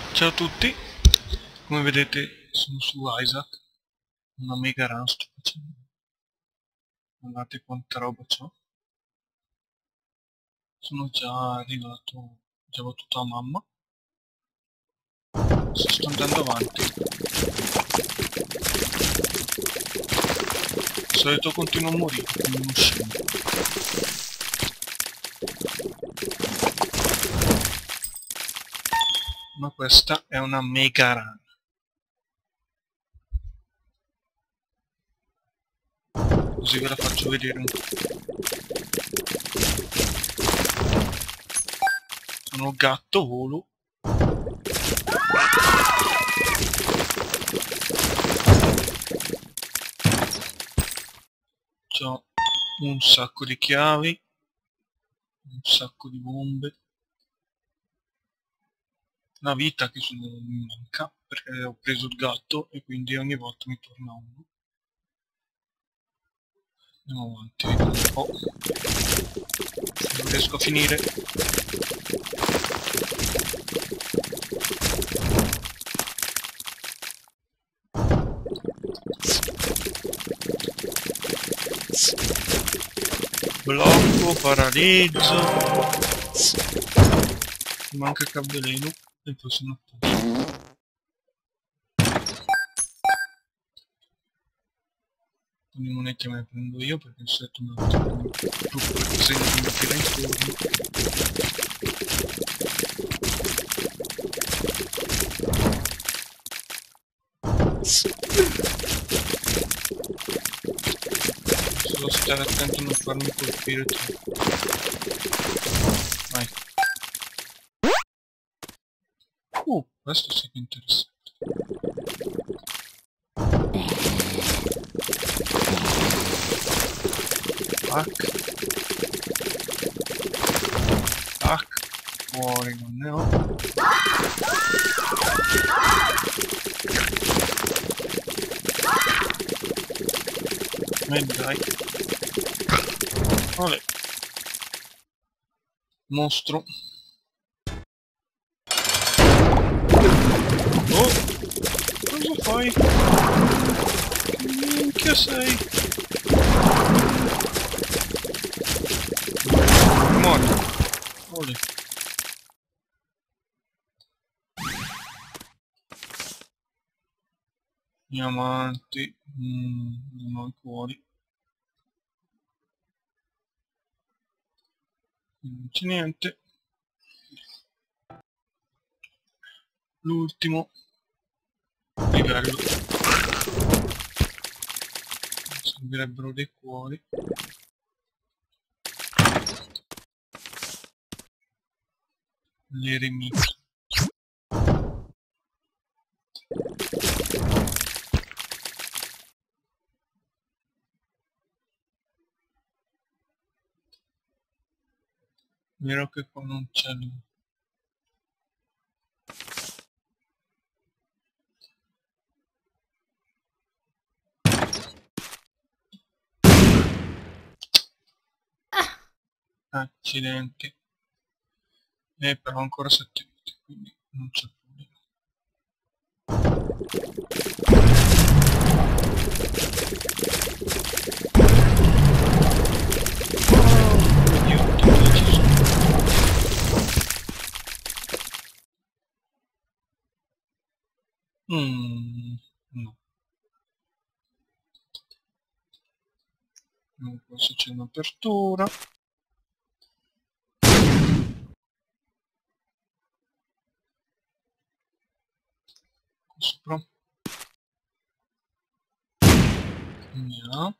Ciao a tutti, come vedete sono su Isaac, una mega run sto facendo. Guardate quanta roba c'ho. Sono già arrivato, già battuto a mamma. Sto andando avanti. Di solito continuo a morire come uno scemo. Ma questa è una mega run. Così ve la faccio vedere un po'. Sono gatto, volo. C'ho un sacco di chiavi, un sacco di bombe. Una vita che mi manca perché ho preso il gatto e quindi ogni volta mi torna uno. Andiamo avanti, vediamo un po'. Non riesco a finire. Blocco, paralizzo. Mi manca il cabellino e poi sono a posto. Le monete me le prendo io perché il set me lo trovo tutto il disegno che mi tira intorno. Solo stare attento a non farmi colpire troppo. Vai. Questo sì che è interessante. Tac, fuori non ne ho. E dai. Vabbè. Mostro. Oh! Cosa fai? Che minchia sei? Morto. Olè. Diamanti. Non ho i cuori. Non c'è niente. L'ultimo livello. Servirebbero dei cuori. L'eremita. Vero che qua non c'è lui. Accidenti. Però ancora 7 vite, quindi non c'è problema. Oddio, dove ci sono? No. Questo c'è un'apertura. Sopra. Andiamo.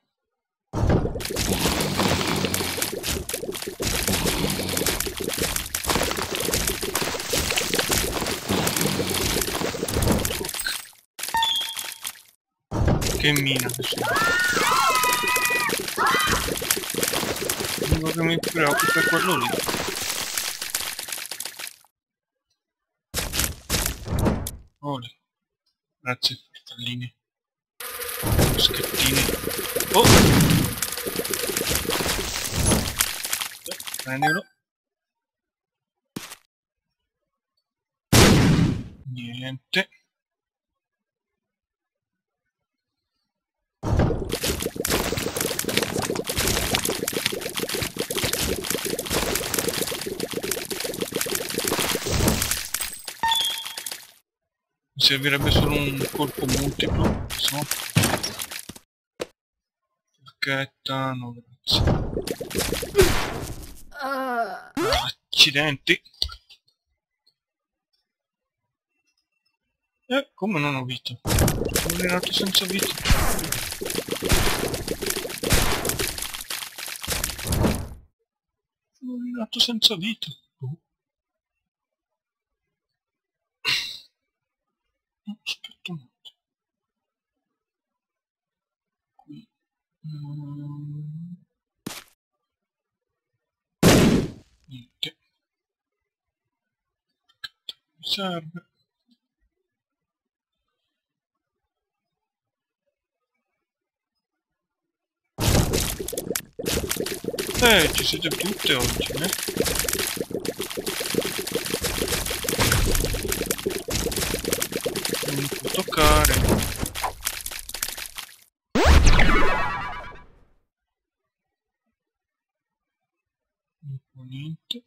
Che mina che sono. L'unico che mi preoccupa è quello lì. Olè. Grazie fratelline. Schettini. Oh! Prendilo. Niente. Mi servirebbe solo un colpo multiplo, so. Forchetta, no, grazie. Accidenti. Come non ho vita? Sono rinato senza vita. Sono rinato senza vita. Aspetta un attimo. Qui. Niente. Mi serve. Ci siete tutte oggi, eh? Non mi può toccare. Non può niente.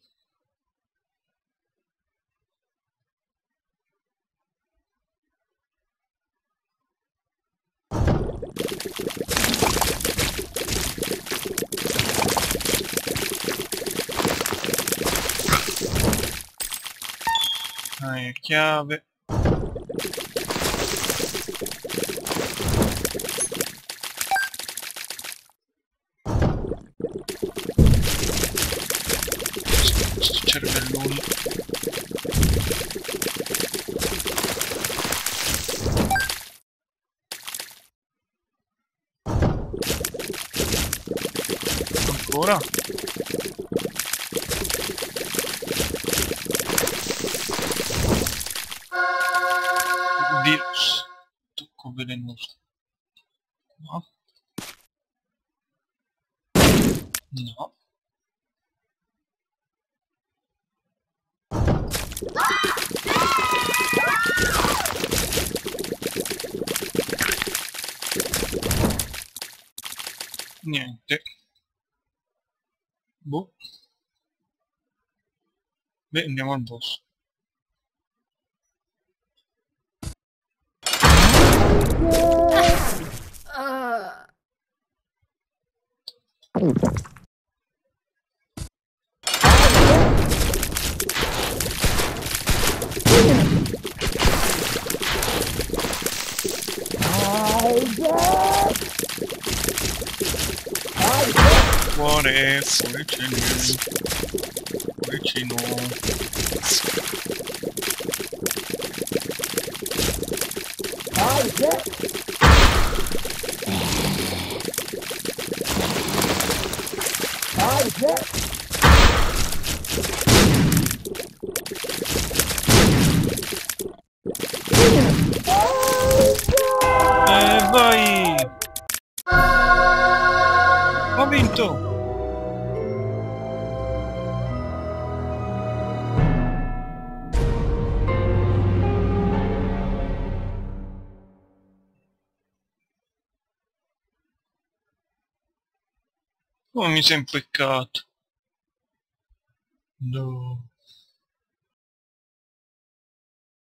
Chiave. Sto cervelloni. Ancora? Virus. Tocco velenoso. No. No. Niente. Boh. Beh, andiamo al boss. Fuori, fuori ce n'è. Fuori ce vai! Ho vinto! Come mi sei impeccato? No.